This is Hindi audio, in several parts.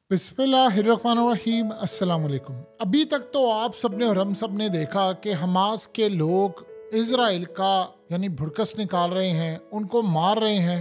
बिस्मिल्लाहिर्रहमानिर्रहीम अस्सलाम वालेकुम। अभी तक तो आप सबने और हम सब ने देखा कि हमास के लोग इज़राइल का यानी भुड़कस निकाल रहे हैं, उनको मार रहे हैं,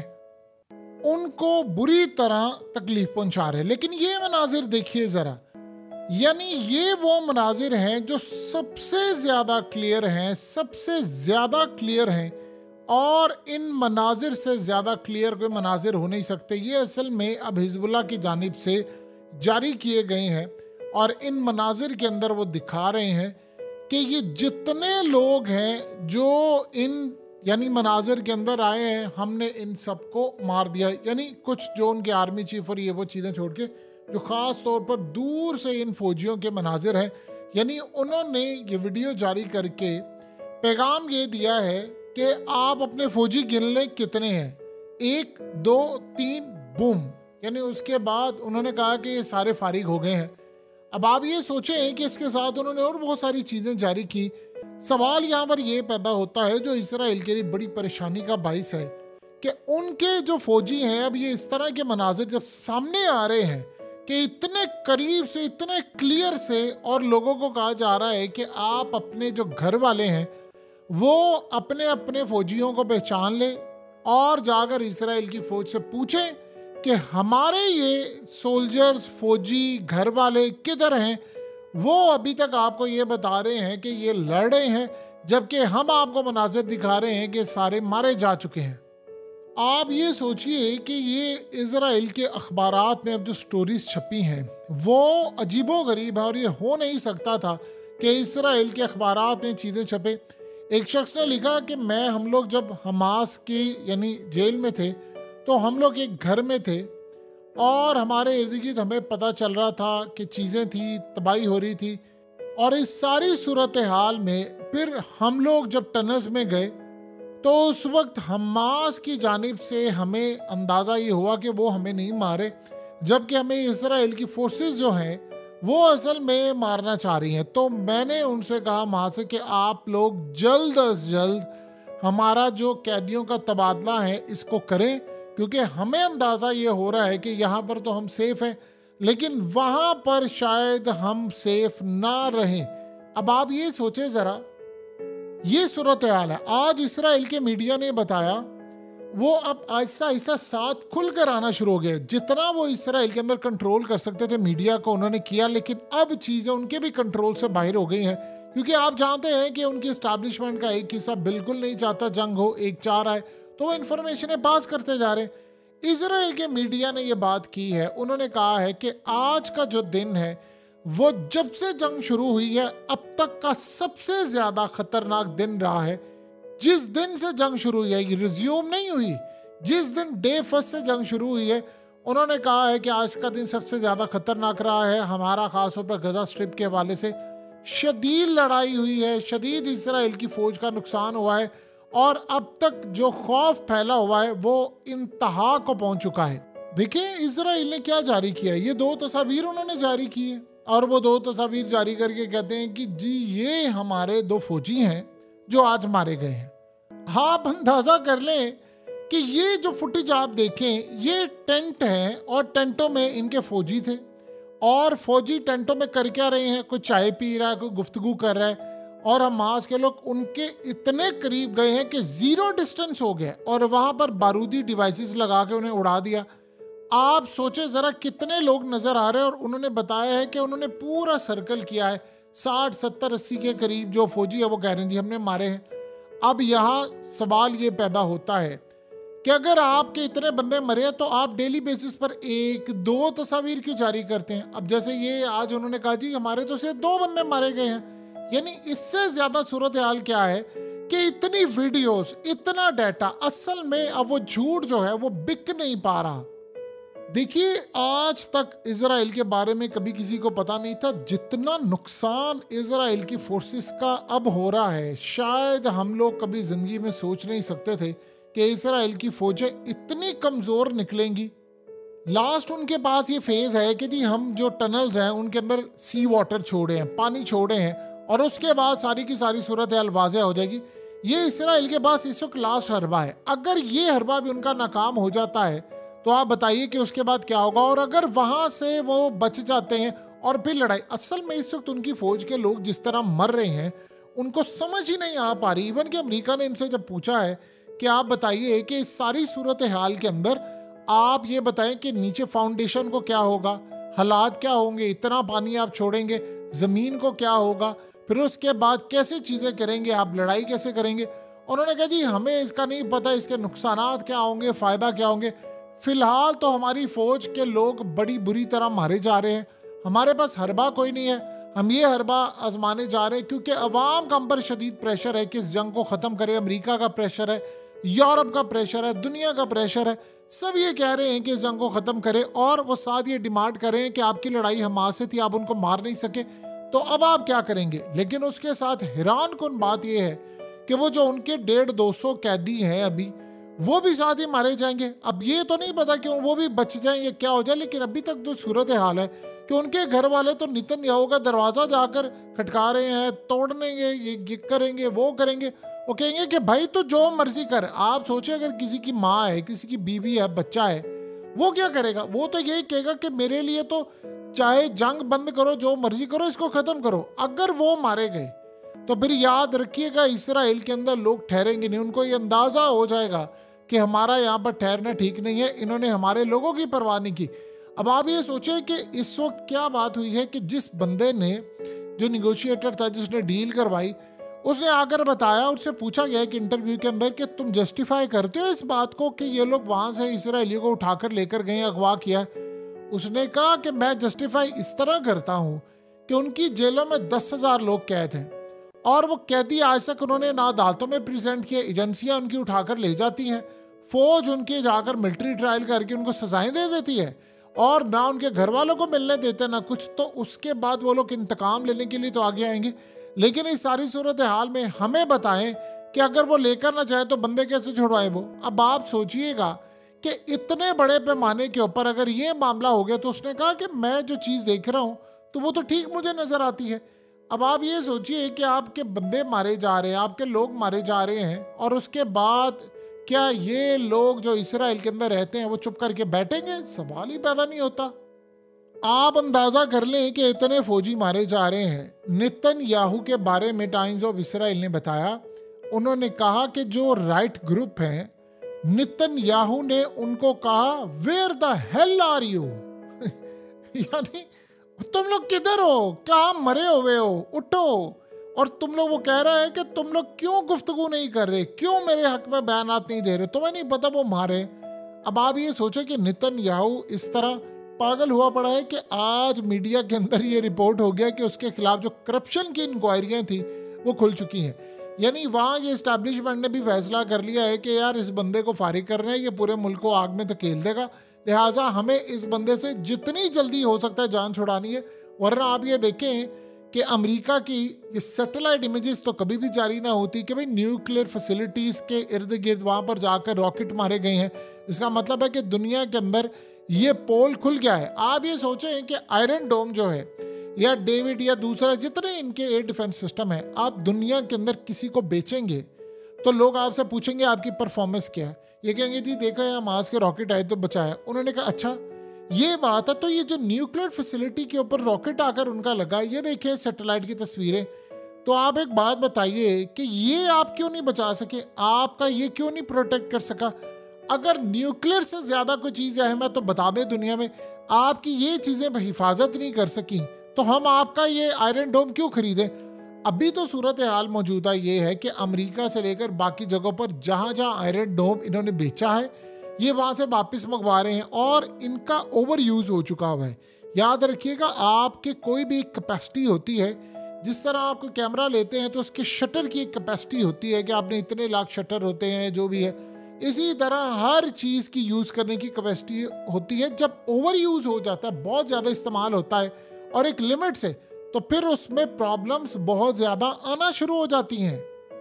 उनको बुरी तरह तकलीफ पहुंचा रहे हैं। लेकिन ये मनाजिर देखिए ज़रा, यानी ये वो मनाजिर हैं जो सबसे ज़्यादा क्लियर हैं, सबसे ज़्यादा क्लियर हैं, और इन मनाजिर से ज़्यादा क्लियर कोई मनाजिर हो नहीं सकते। ये असल में अब हिजबुल्लाह की जानिब से जारी किए गए हैं और इन मनाजिर के अंदर वो दिखा रहे हैं कि ये जितने लोग हैं जो इन यानी मनाजिर के अंदर आए हैं, हमने इन सबको मार दिया। यानी कुछ जो उनके आर्मी चीफ और ये वो चीज़ें छोड़ के जो ख़ास तौर पर दूर से इन फौजियों के मनाजिर हैं, यानी उन्होंने ये वीडियो जारी करके पैगाम ये दिया है कि आप अपने फौजी गिन लें कितने हैं, 1 2 3 बूम। यानी उसके बाद उन्होंने कहा कि ये सारे फारिग हो गए हैं। अब आप ये सोचें कि इसके साथ उन्होंने और बहुत सारी चीज़ें जारी की। सवाल यहाँ पर ये पैदा होता है जो इसराइल के लिए बड़ी परेशानी का बाइस है कि उनके जो फौजी हैं, अब ये इस तरह के मनाजिर जब सामने आ रहे हैं कि इतने करीब से, इतने क्लियर से, और लोगों को कहा जा रहा है कि आप अपने जो घर वाले हैं वो अपने अपने फौजियों को पहचान लें और जाकर इसराइल की फ़ौज से पूछें कि हमारे ये सोल्जर्स, फौजी, घर वाले किधर हैं। वो अभी तक आपको ये बता रहे हैं कि ये लड़ रहे हैं, जबकि हम आपको मनाजिर दिखा रहे हैं कि सारे मारे जा चुके हैं। आप ये सोचिए कि ये इज़राइल के अखबारात में अब जो स्टोरीज छपी हैं वो अजीबोगरीब है, और ये हो नहीं सकता था कि इसराइल के अखबारात में चीज़ें छपे। एक शख्स ने लिखा कि हम लोग जब हमास की यानी जेल में थे तो हम लोग एक घर में थे और हमारे इर्द गिर्द हमें पता चल रहा था कि चीज़ें थी, तबाही हो रही थी, और इस सारी सूरत हाल में फिर हम लोग जब टनल्स में गए तो उस वक्त हमास की जानिब से हमें अंदाज़ा ये हुआ कि वो हमें नहीं मारे, जबकि हमें इसराइल की फोर्सेस जो हैं वो असल में मारना चाह रही हैं। तो मैंने उनसे कहा वहाँ से कि आप लोग जल्द अज जल्द हमारा जो कैदियों का तबादला है इसको करें, क्योंकि हमें अंदाज़ा ये हो रहा है कि यहाँ पर तो हम सेफ़ हैं लेकिन वहाँ पर शायद हम सेफ़ ना रहें। अब आप ये सोचें ज़रा, ये सूरत हाल है। आज इसराइल के मीडिया ने बताया वो अब आहिस्ता आहिस्ता साथ खुल कर आना शुरू हो गए। जितना वो इसराइल के अंदर कंट्रोल कर सकते थे मीडिया को उन्होंने किया, लेकिन अब चीज़ें उनके भी कंट्रोल से बाहर हो गई हैं, क्योंकि आप जानते हैं कि उनकी इस्टेब्लिशमेंट का एक हिस्सा बिल्कुल नहीं चाहता जंग हो, एक चाह रहा है, तो वो इन्फॉर्मेशन पास करते जा रहे हैं। इसराइल के मीडिया ने ये बात की है, उन्होंने कहा है कि आज का जो दिन है वो जब से जंग शुरू हुई है अब तक का सबसे ज़्यादा खतरनाक दिन रहा है। जिस दिन से जंग शुरू हुई है, ये रिज्यूम नहीं हुई, जिस दिन डे फर्स्ट से जंग शुरू हुई है, उन्होंने कहा है कि आज का दिन सबसे ज़्यादा खतरनाक रहा है हमारा। ख़ासतौर पर गजा स्ट्रिप के हवाले से शदीद लड़ाई हुई है, शदीद इसराइल की फ़ौज का नुकसान हुआ है, और अब तक जो खौफ फैला हुआ है वो इंतहा को पहुंच चुका है। देखिए इसराइल ने क्या जारी किया है, ये 2 तस्वीर उन्होंने जारी की है, और वो 2 तस्वीर जारी करके कहते हैं कि जी ये हमारे 2 फौजी हैं जो आज मारे गए हैं। आप अंदाज़ा कर लें कि ये जो फुटेज आप देखें, ये टेंट है और टेंटों में इनके फौजी थे, और फौजी टेंटों में कर क्या रहे हैं, कोई चाय पी रहा है, कोई गुफ्तगू कर रहा है, और हमास के लोग उनके इतने करीब गए हैं कि 0 डिस्टेंस हो गया और वहाँ पर बारूदी डिवाइसेस लगा के उन्हें उड़ा दिया। आप सोचे ज़रा कितने लोग नज़र आ रहे हैं, और उन्होंने बताया है कि उन्होंने पूरा सर्कल किया है, 60 70 80 के करीब जो फौजी है वो कह रहे हैं जी हमने मारे हैं। अब यहाँ सवाल ये पैदा होता है कि अगर आपके इतने बंदे मरे हैं तो आप डेली बेसिस पर 1 2 तस्वीर क्यों जारी करते हैं। अब जैसे ये आज उन्होंने कहा जी हमारे तो सिर्फ 2 बंदे मारे गए हैं, यानी इससे ज़्यादा सूरत हाल क्या है कि इतनी वीडियोस, इतना डाटा, असल में अब वो झूठ जो है वो बिक नहीं पा रहा। देखिए आज तक इज़राइल के बारे में कभी किसी को पता नहीं था जितना नुकसान इज़राइल की फोर्सेस का अब हो रहा है। शायद हम लोग कभी ज़िंदगी में सोच नहीं सकते थे कि इज़राइल की फ़ौजें इतनी कमज़ोर निकलेंगी। लास्ट उनके पास ये फेज़ है कि जी हम जो टनल्स हैं उनके अंदर सी वाटर छोड़े हैं, पानी छोड़े हैं, और उसके बाद सारी की सारी सूरत हाल वाज़ेह हो जाएगी। ये इज़राइल के पास इस वक्त लास्ट हरबा है। अगर ये हरबा भी उनका नाकाम हो जाता है तो आप बताइए कि उसके बाद क्या होगा। और अगर वहां से वो बच जाते हैं और फिर लड़ाई, असल में इस वक्त उनकी फौज के लोग जिस तरह मर रहे हैं उनको समझ ही नहीं आ पा रही। इवन कि अमेरिका ने इनसे जब पूछा है कि आप बताइए कि इस सारी सूरत हाल के अंदर आप ये बताएं कि नीचे फाउंडेशन को क्या होगा, हालात क्या होंगे, इतना पानी आप छोड़ेंगे, जमीन को क्या होगा, फिर उसके बाद कैसे चीजें करेंगे, आप लड़ाई कैसे करेंगे। उन्होंने कहा जी हमें इसका नहीं पता, इसके नुकसानात क्या होंगे, फायदा क्या होंगे। फिलहाल तो हमारी फौज के लोग बड़ी बुरी तरह मारे जा रहे हैं, हमारे पास हरबा कोई नहीं है, हम ये हरबा आजमाने जा रहे हैं क्योंकि अवाम का हम पर शदीद प्रेशर है कि इस जंग को ख़त्म करें। अमेरिका का प्रेशर है, यूरोप का प्रेशर है, दुनिया का प्रेशर है, सब ये कह रहे हैं कि इस जंग को ख़त्म करें। और वो साथ ये डिमांड कर रहे हैं कि आपकी लड़ाई हमास से थी, आप उनको मार नहीं सके, तो अब आप क्या करेंगे। लेकिन उसके साथ हैरान कुन बात यह है कि वो जो उनके 150-200 कैदी हैं अभी, वो भी साथ ही मारे जाएंगे। अब ये तो नहीं पता कि वो भी बच जाएं या क्या हो जाए, लेकिन अभी तक जो सूरत हाल है कि उनके घर वाले तो नेतन्याहू का दरवाजा जाकर खटका रहे हैं, तोड़ने ये करेंगे, वो करेंगे। वो कहेंगे कि भाई तो जो मर्जी कर। आप सोचिए अगर किसी की माँ है, किसी की बीवी है, बच्चा है, वो क्या करेगा। वो तो यही कहेगा कि मेरे लिए तो चाहे जंग बंद करो, जो मर्जी करो, इसको खत्म करो। अगर वो मारे गए तो फिर याद रखिएगा इसराइल के अंदर लोग ठहरेंगे नहीं। उनको ये अंदाजा हो जाएगा कि हमारा यहाँ पर ठहरना ठीक नहीं है, इन्होंने हमारे लोगों की परवाह नहीं की। अब आप ये सोचें कि इस वक्त क्या बात हुई है कि जिस बंदे ने, जो निगोशिएटर था, जिसने डील करवाई, उसने आकर बताया, उससे पूछा गया कि इंटरव्यू के अंदर कि तुम जस्टिफाई करते हो इस बात को कि ये लोग वहां से इसराइलियों को उठाकर लेकर गए, अगवा किया। उसने कहा कि मैं जस्टिफाई इस तरह करता हूँ कि उनकी जेलों में 10,000 लोग कैद हैं और वो कैदी आज तक उन्होंने ना अदालतों में प्रेजेंट किए, एजेंसियां उनकी उठाकर ले जाती हैं, फौज उनके जाकर मिलिट्री ट्रायल करके उनको सजाएं दे देती है और ना उनके घर वालों को मिलने देते ना कुछ। तो उसके बाद वो लोग इंतकाम लेने के लिए तो आगे आएंगे। लेकिन इस सारी सूरत हाल में हमें बताएं कि अगर वो लेकर ना चाहे तो बंदे कैसे छुड़वाएं वो। अब आप सोचिएगा कि इतने बड़े पैमाने के ऊपर अगर ये मामला हो गया, तो उसने कहा कि मैं जो चीज़ देख रहा हूँ तो वो तो ठीक मुझे नज़र आती है। अब आप ये सोचिए कि आपके बंदे मारे जा रहे हैं, आपके लोग मारे जा रहे हैं, और उसके बाद क्या ये लोग जो इसराइल के अंदर रहते हैं वो चुप करके बैठेंगे? सवाल ही पैदा नहीं होता। आप अंदाजा कर लें कि इतने फौजी मारे जा रहे हैं। नेतन्याहू के बारे में टाइम्स ऑफ इसराइल ने बताया, उन्होंने कहा कि जो राइट ग्रुप है, नेतन्याहू ने उनको कहा where the hell are you यानी तुम लोग किधर हो, कहाँ मरे हुए हो, उठो। और तुम लोग, वो कह रहा है कि तुम लोग क्यों गुफ्तगू नहीं कर रहे, क्यों मेरे हक में बयानात नहीं दे रहे, तुम्हें नहीं पता वो मारे। अब आप ये सोचो कि नेतन्याहू इस तरह पागल हुआ पड़ा है कि आज मीडिया के अंदर ये रिपोर्ट हो गया कि उसके खिलाफ जो करप्शन की इंक्वायरियां थी वो खुल चुकी हैं। यानी वहाँ ये इस्टेब्लिशमेंट ने भी फैसला कर लिया है कि यार इस बंदे को फारिग करना है, ये पूरे मुल्क को आग में धकेल देगा, लिहाजा हमें इस बंदे से जितनी जल्दी हो सकता है जान छुड़ानी है। वरना आप ये देखें कि अमेरिका की ये सैटेलाइट इमेजेस तो कभी भी जारी ना होती कि भाई न्यूक्लियर फैसिलिटीज़ के इर्द गिर्द वहाँ पर जाकर रॉकेट मारे गए हैं। इसका मतलब है कि दुनिया के अंदर ये पोल खुल गया है। आप ये सोचें कि आयरन डोम जो है, या डेविड या दूसरा जितने इनके एयर डिफेंस सिस्टम है, आप दुनिया के अंदर किसी को बेचेंगे तो लोग आपसे पूछेंगे आपकी परफॉर्मेंस क्या है। ये कहेंगे जी देखो यहाँ मार्स के रॉकेट आए तो बचाया। उन्होंने कहा अच्छा ये बात है, तो ये जो न्यूक्लियर फैसिलिटी के ऊपर रॉकेट आकर उनका लगा, ये देखिए सैटेलाइट की तस्वीरें। तो आप एक बात बताइए कि ये आप क्यों नहीं बचा सके, आपका ये क्यों नहीं प्रोटेक्ट कर सका। अगर न्यूक्लियर से ज़्यादा कोई चीज़ अहम है तो बता दें दुनिया में, आपकी ये चीज़ें हिफाजत नहीं कर सकी तो हम आपका ये आयरन डोम क्यों खरीदें। अभी तो सूरत हाल मौजूदा ये है कि अमेरिका से लेकर बाकी जगहों पर जहाँ जहाँ आयरन डोम इन्होंने बेचा है, ये वहाँ से वापस मंगवा रहे हैं और इनका ओवर यूज़ हो चुका हुआ है। याद रखिएगा, आपके कोई भी कैपेसिटी होती है, जिस तरह आप कोई कैमरा लेते हैं तो उसके शटर की एक कैपेसिटी होती है कि आपने इतने लाख शटर होते हैं जो भी है, इसी तरह हर चीज़ की यूज़ करने की कैपेसिटी होती है। जब ओवर यूज़ हो जाता है, बहुत ज़्यादा इस्तेमाल होता है और एक लिमिट से, तो फिर उसमें प्रॉब्लम्स बहुत ज़्यादा आना शुरू हो जाती हैं।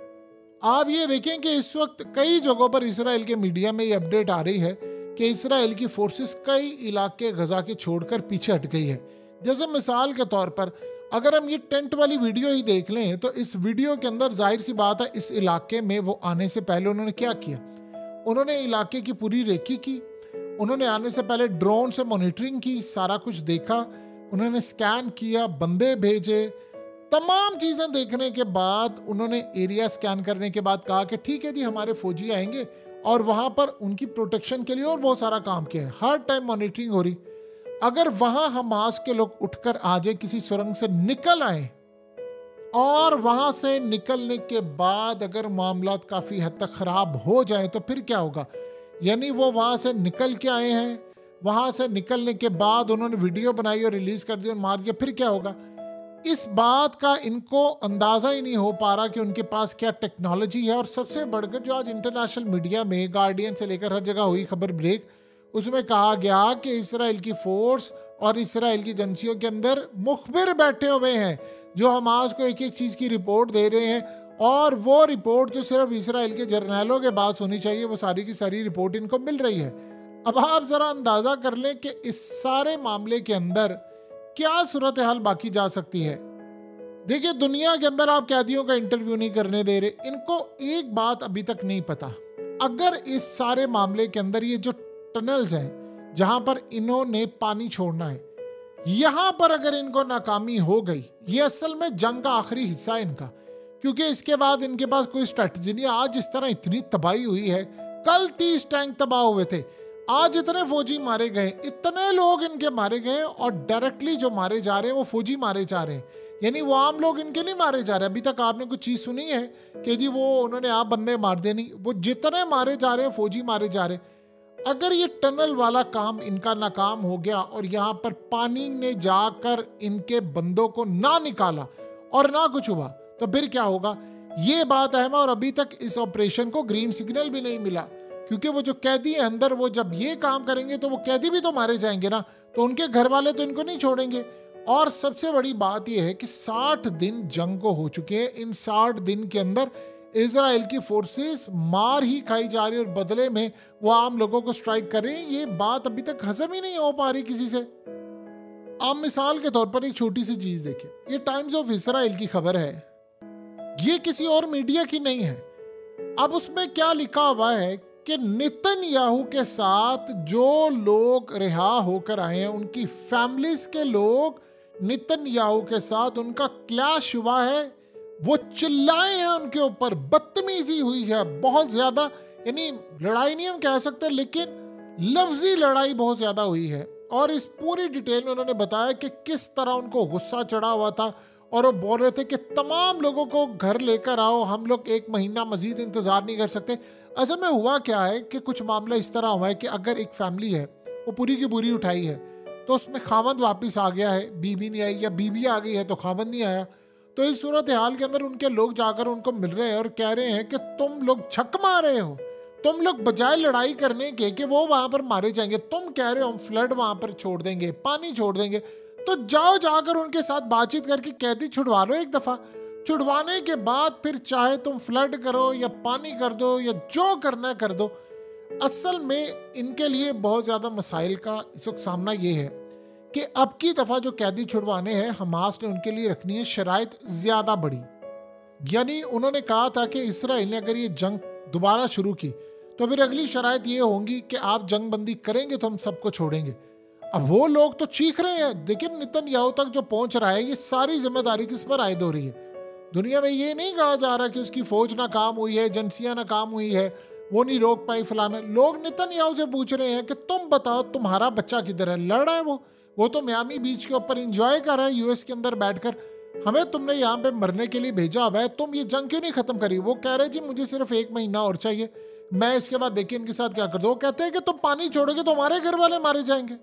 आप ये देखें कि इस वक्त कई जगहों पर इसराइल के मीडिया में ये अपडेट आ रही है कि इसराइल की फोर्सेस कई इलाके गजा के छोड़कर पीछे हट गई है। जैसे मिसाल के तौर पर अगर हम ये टेंट वाली वीडियो ही देख लें तो इस वीडियो के अंदर जाहिर सी बात है इस इलाके में वो आने से पहले उन्होंने क्या किया, उन्होंने इलाके की पूरी रेकी की, उन्होंने आने से पहले ड्रोन से मॉनिटरिंग की, सारा कुछ देखा, उन्होंने स्कैन किया, बंदे भेजे, तमाम चीज़ें देखने के बाद उन्होंने एरिया स्कैन करने के बाद कहा कि ठीक है जी, हमारे फौजी आएंगे और वहाँ पर उनकी प्रोटेक्शन के लिए और बहुत सारा काम किया है। हर टाइम मॉनिटरिंग हो रही। अगर वहाँ हमास के लोग उठकर आ जाए, किसी सुरंग से निकल आए और वहाँ से निकलने के बाद अगर मामला काफ़ी हद तक ख़राब हो जाए तो फिर क्या होगा? यानी वो वहाँ से निकल के आए हैं, वहाँ से निकलने के बाद उन्होंने वीडियो बनाई और रिलीज़ कर दी और मार दिया, फिर क्या होगा? इस बात का इनको अंदाज़ा ही नहीं हो पा रहा कि उनके पास क्या टेक्नोलॉजी है। और सबसे बढ़कर जो आज इंटरनेशनल मीडिया में गार्डियन से लेकर हर जगह हुई खबर ब्रेक, उसमें कहा गया कि इसराइल की फोर्स और इसराइल की एजेंसियों के अंदर मुखबिर बैठे हुए हैं जो हमास को एक एक चीज़ की रिपोर्ट दे रहे हैं, और वो रिपोर्ट जो सिर्फ इसराइल के जर्नैलों के पास होनी चाहिए, वो सारी की सारी रिपोर्ट इनको मिल रही है। अब आप ज़रा अंदाज़ा कर लें कि इस सारे मामले के अंदर क्या सूरत हाल बाकी जा सकती है। देखिए, दुनिया के अंदर आप कैदियों का इंटरव्यू नहीं करने दे रहे। इनको एक बात अभी तक नहीं पता, अगर इस सारे मामले के अंदर ये जो टनल्स हैं जहां पर इन्होंने पानी छोड़ना है, यहां पर अगर इनको नाकामी हो गई, ये असल में जंग का आखिरी हिस्सा है इनका, क्योंकि इसके बाद इनके पास कोई स्ट्रेटजी नहीं। आज जिस तरह इतनी तबाही हुई है, कल 30 टैंक तबाह हुए थे, आज इतने फौजी मारे गए, इतने लोग इनके मारे गए, और डायरेक्टली जो मारे जा रहे हैं वो फौजी मारे जा रहे हैं, यानी वो आम लोग इनके नहीं मारे जा रहे। अभी तक आपने कुछ चीज़ सुनी है कि जी वो उन्होंने आप बंदे मार दे? नहीं, वो जितने मारे जा रहे हैं फौजी मारे जा रहे हैं। अगर ये टनल वाला काम इनका नाकाम हो गया और यहाँ पर पानी ने जाकर इनके बंदों को ना निकाला और ना कुछ हुआ, तो फिर क्या होगा? ये बात अहम है। और अभी तक इस ऑपरेशन को ग्रीन सिग्नल भी नहीं मिला, क्योंकि वो जो कैदी है अंदर, वो जब ये काम करेंगे तो वो कैदी भी तो मारे जाएंगे ना, तो उनके घर वाले तो इनको नहीं छोड़ेंगे। और सबसे बड़ी बात यह है कि 60 दिन जंग को हो चुके हैं। इन 60 दिन के अंदर इजराइल की फोर्सेस मार ही खाई जा रही है और बदले में वो आम लोगों को स्ट्राइक कर रहे हैं। ये बात अभी तक हजम ही नहीं हो पा रही किसी से। आप मिसाल के तौर पर एक छोटी सी चीज देखिए, ये टाइम्स ऑफ इसराइल की खबर है, ये किसी और मीडिया की नहीं है। अब उसमें क्या लिखा हुआ है कि नेतन्याहू के साथ जो लोग रिहा होकर आए हैं, उनकी फैमिलीज के लोग नेतन्याहू के साथ उनका क्लैश हुआ है, वो चिल्लाए हैं उनके ऊपर, बदतमीजी हुई है बहुत ज्यादा। यानी लड़ाई नहीं हम कह सकते, लेकिन लफ्जी लड़ाई बहुत ज्यादा हुई है। और इस पूरी डिटेल में उन्होंने बताया कि किस तरह उनको गुस्सा चढ़ा हुआ था, और वो बोल रहे थे कि तमाम लोगों को घर लेकर आओ, हम लोग 1 महीना मजीद इंतजार नहीं कर सकते। असल में हुआ क्या है कि कुछ मामला इस तरह हुआ है कि अगर एक फैमिली है, वो पूरी की पूरी उठाई है, तो उसमें खामद वापस आ गया है, बीबी नहीं आई, या बीबी आ गई है तो खामद नहीं आया, तो इस सूरत हाल के अंदर उनके लोग जाकर उनको मिल रहे हैं और कह रहे हैं कि तुम लोग छक मारे हो, तुम लोग बजाय लड़ाई करने के कि वो वहां पर मारे जाएंगे, तुम कह रहे हो हम फ्लड वहां पर छोड़ देंगे, पानी छोड़ देंगे, तो जाओ जाकर उनके साथ बातचीत करके कैदी छुड़वा लो एक दफा। छुड़वाने के बाद फिर चाहे तुम फ्लड करो या पानी कर दो या जो करना कर दो। असल में इनके लिए बहुत ज्यादा मसाइल का इस वक्त सामना ये है कि अब की दफा जो कैदी छुड़वाने हैं, हमास ने उनके लिए रखनी है शराइत ज्यादा बड़ी। यानी उन्होंने कहा था कि इसराइल ने अगर ये जंग दोबारा शुरू की तो फिर अगली शराइत ये होंगी कि आप जंग बंदी करेंगे तो हम सबको छोड़ेंगे। अब वो लोग तो चीख रहे हैं, लेकिन नेतन्याहू तक जो पहुंच रहा है, ये सारी जिम्मेदारी किस पर आयद हो रही है? दुनिया में ये नहीं कहा जा रहा कि उसकी फौज नाकाम हुई है, एजेंसियां नाकाम हुई है, वो नहीं रोक पाई फलाना। लोग नेतन्याहू से पूछ रहे हैं कि तुम बताओ तुम्हारा बच्चा किधर है? लड़ रहा है वो तो मियामी बीच के ऊपर एंजॉय कर रहा है यूएस के अंदर बैठकर। हमें तुमने यहाँ पे मरने के लिए भेजा हुआ है, तुम ये जंग क्यों नहीं खत्म करी? वो कह रहे जी मुझे सिर्फ 1 महीना और चाहिए, मैं इसके बाद देखिए इनके साथ क्या कर दो। वो कहते हैं कि तुम पानी छोड़ोगे तो हमारे घर वाले मारे जाएंगे।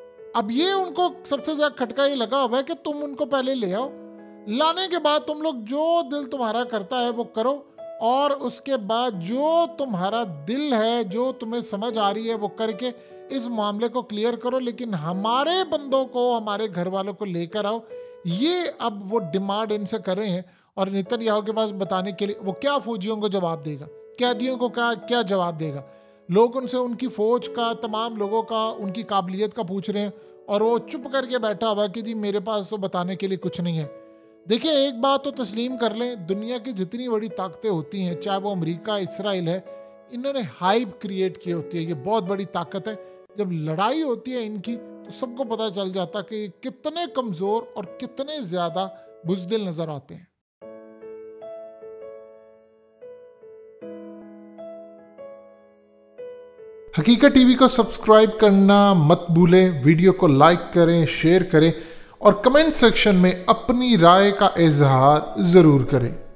अब ये उनको सबसे ज्यादा खटका ये लगा हुआ है कि तुम उनको पहले ले आओ, लाने के बाद तुम लोग जो दिल तुम्हारा करता है वो करो, और उसके बाद जो तुम्हारा दिल है, जो तुम्हें समझ आ रही है वो करके इस मामले को क्लियर करो, लेकिन हमारे बंदों को, हमारे घर वालों को लेकर आओ। ये अब वो डिमांड इनसे कर रहे हैं। और नेतन्याहू के पास बताने के लिए वो क्या फौजियों को जवाब देगा, कैदियों को क्या जवाब देगा? लोग उनसे उनकी फौज का, तमाम लोगों का, उनकी काबिलियत का पूछ रहे हैं, और वो चुप करके बैठा हुआ कि जी मेरे पास तो बताने के लिए कुछ नहीं है। देखिए, एक बात तो तस्लीम कर लें, दुनिया की जितनी बड़ी ताकतें होती हैं, चाहे वो अमेरिका, इसराइल है, इन्होंने हाइप क्रिएट की होती है। ये बहुत बड़ी ताकत है जब लड़ाई होती है इनकी तो सबको पता चल जाता कि ये कितने कमजोर और कितने ज्यादा बुज़दिल नजर आते हैं। हकीकत टीवी को सब्सक्राइब करना मत भूलें, वीडियो को लाइक करें, शेयर करें और कमेंट सेक्शन में अपनी राय का इजहार जरूर करें।